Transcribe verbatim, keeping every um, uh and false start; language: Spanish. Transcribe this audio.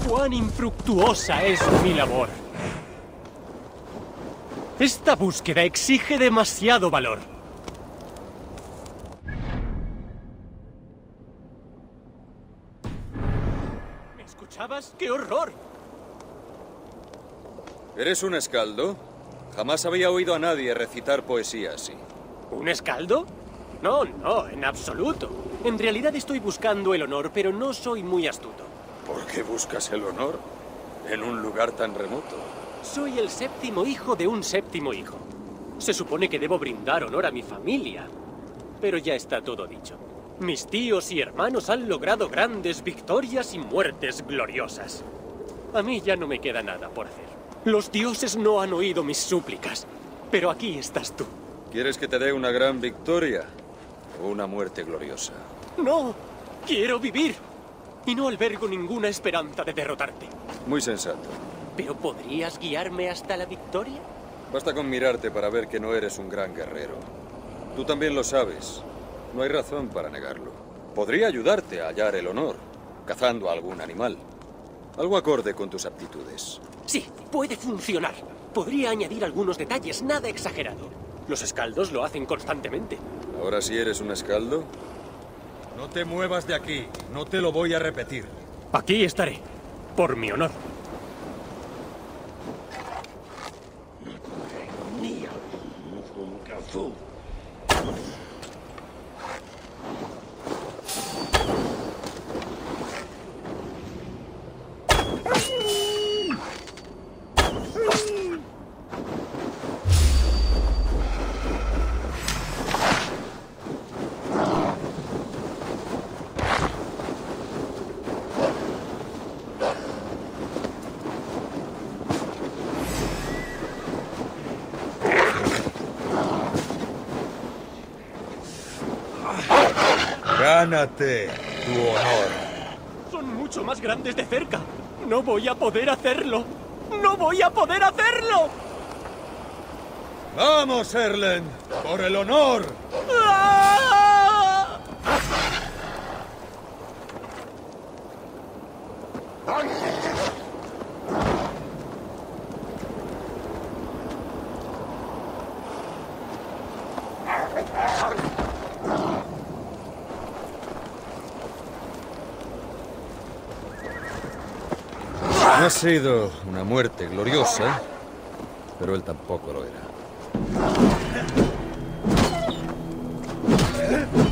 cuán infructuosa es mi labor. Esta búsqueda exige demasiado valor. ¿Me escuchabas? ¡Qué horror! ¿Eres un escaldo? Jamás había oído a nadie recitar poesía así. ¿Un escaldo? No, no, en absoluto. En realidad estoy buscando el honor, pero no soy muy astuto. ¿Por qué buscas el honor en un lugar tan remoto? Soy el séptimo hijo de un séptimo hijo. Se supone que debo brindar honor a mi familia, pero ya está todo dicho. Mis tíos y hermanos han logrado grandes victorias y muertes gloriosas. A mí ya no me queda nada por hacer. Los dioses no han oído mis súplicas, pero aquí estás tú. ¿Quieres que te dé una gran victoria o una muerte gloriosa? No, quiero vivir. Y no albergo ninguna esperanza de derrotarte. Muy sensato. ¿Pero podrías guiarme hasta la victoria? Basta con mirarte para ver que no eres un gran guerrero. Tú también lo sabes. No hay razón para negarlo. Podría ayudarte a hallar el honor, cazando a algún animal. Algo acorde con tus aptitudes. Sí, puede funcionar. Podría añadir algunos detalles, nada exagerado. Los escaldos lo hacen constantemente. ¿Ahora sí eres un escaldo? No te muevas de aquí. No te lo voy a repetir. Aquí estaré, por mi honor. Gánate tu honor. Son mucho más grandes de cerca. No voy a poder hacerlo. ¡No voy a poder hacerlo! ¡Vamos, Erlen! ¡Por el honor! ¡Ah! No ha sido una muerte gloriosa, pero él tampoco lo era.